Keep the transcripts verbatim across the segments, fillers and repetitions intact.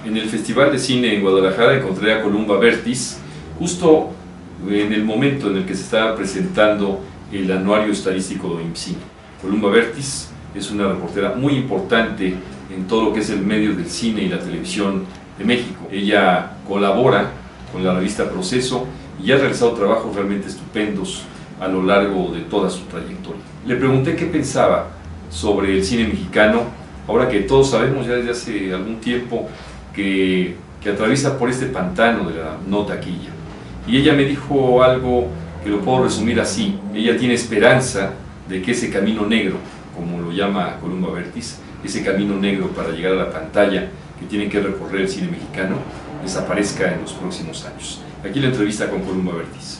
En el Festival de Cine en Guadalajara encontré a Columba Bertis justo en el momento en el que se estaba presentando el anuario estadístico de IMCINE. Columba Bertis es una reportera muy importante en todo lo que es el medio del cine y la televisión de México. Ella colabora con la revista Proceso y ha realizado trabajos realmente estupendos a lo largo de toda su trayectoria. Le pregunté qué pensaba sobre el cine mexicano, ahora que todos sabemos ya desde hace algún tiempo que, que atraviesa por este pantano de la no taquilla. Y ella me dijo algo que lo puedo resumir así: ella tiene esperanza de que ese camino negro, como lo llama Columba Bertis, ese camino negro para llegar a la pantalla que tiene que recorrer el cine mexicano, desaparezca en los próximos años. Aquí la entrevista con Columba Bertis.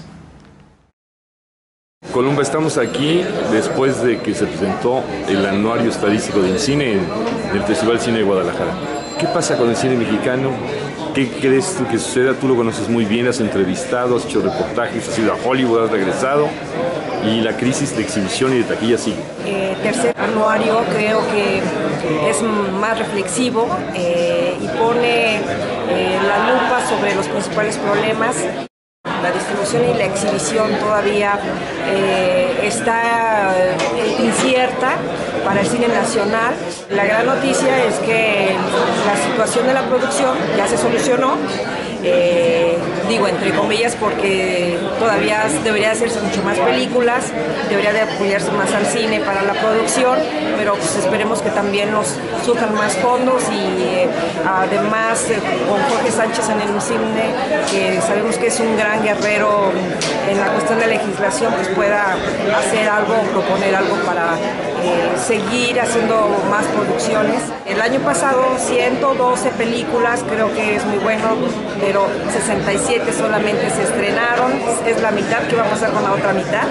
Columba, estamos aquí después de que se presentó el anuario estadístico de IMCINE en el Festival de Cine de Guadalajara. ¿Qué pasa con el cine mexicano? ¿Qué crees tú que suceda? Tú lo conoces muy bien, has entrevistado, has hecho reportajes, has ido a Hollywood, has regresado, y la crisis de exhibición y de taquilla sigue. Eh, tercer anuario creo que es más reflexivo eh, y pone eh, la lupa sobre los principales problemas. La distribución y la exhibición todavía eh, está eh, incierta para el cine nacional. La gran noticia es que la situación de la producción ya se solucionó, eh, digo entre comillas porque todavía debería hacerse mucho más películas, debería de apoyarse más al cine para la producción, pero pues esperemos que también nos surjan más fondos y eh, además eh, con Jorge Sánchez en el cine, que sabemos que es un gran guerrero en la cuestión de legislación, pues pueda hacer algo, proponer algo para eh, seguir haciendo más producciones. El año pasado ciento doce películas, creo que es muy bueno, pero sesenta y siete solamente se estrenaron, es la mitad. ¿Qué va a pasar con la otra mitad?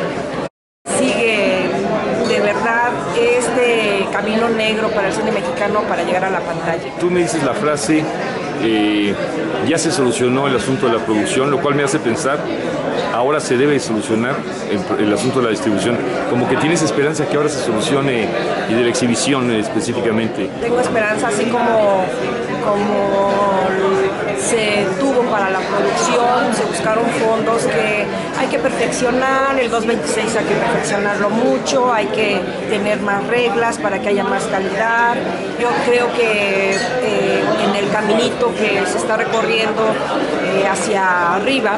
Sigue de verdad este camino negro para el cine mexicano para llegar a la pantalla. Tú me dices la frase, eh, ya se solucionó el asunto de la producción, lo cual me hace pensar, ahora se debe solucionar el, el asunto de la distribución. Como que tienes esperanza que ahora se solucione, y de la exhibición específicamente. Tengo esperanza, así como, como se tuvo para la producción, se buscaron fondos que hay que perfeccionar, el doscientos veintiséis hay que perfeccionarlo mucho, hay que tener más reglas para que haya más calidad. Yo creo que eh, en el caminito que se está recorriendo eh, hacia arriba,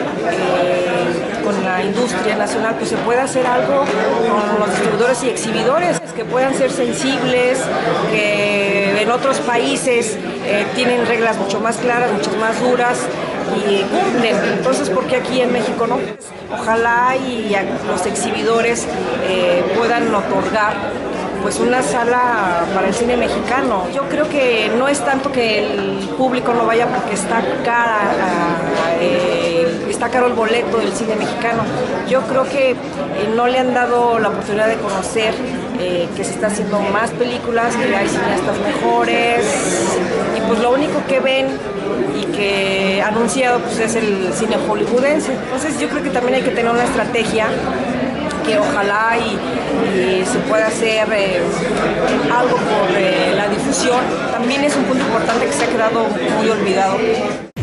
eh, con la industria nacional, pues se puede hacer algo con los distribuidores y exhibidores que puedan ser sensibles, que en otros países eh, tienen reglas mucho más claras, mucho más duras y cumplen. Entonces, ¿por qué aquí en México no? Ojalá y los exhibidores eh, puedan otorgar pues una sala para el cine mexicano. Yo creo que no es tanto que el público no vaya porque está cara, eh, está caro el boleto del cine mexicano. Yo creo que eh, no le han dado la oportunidad de conocer eh, que se está haciendo más películas, que hay cineastas mejores, y pues lo único que ven y que ha anunciado pues es el cine hollywoodense. Entonces yo creo que también hay que tener una estrategia que ojalá y, y se pueda hacer eh, algo por eh, la difusión. También es un punto importante que se ha quedado muy olvidado.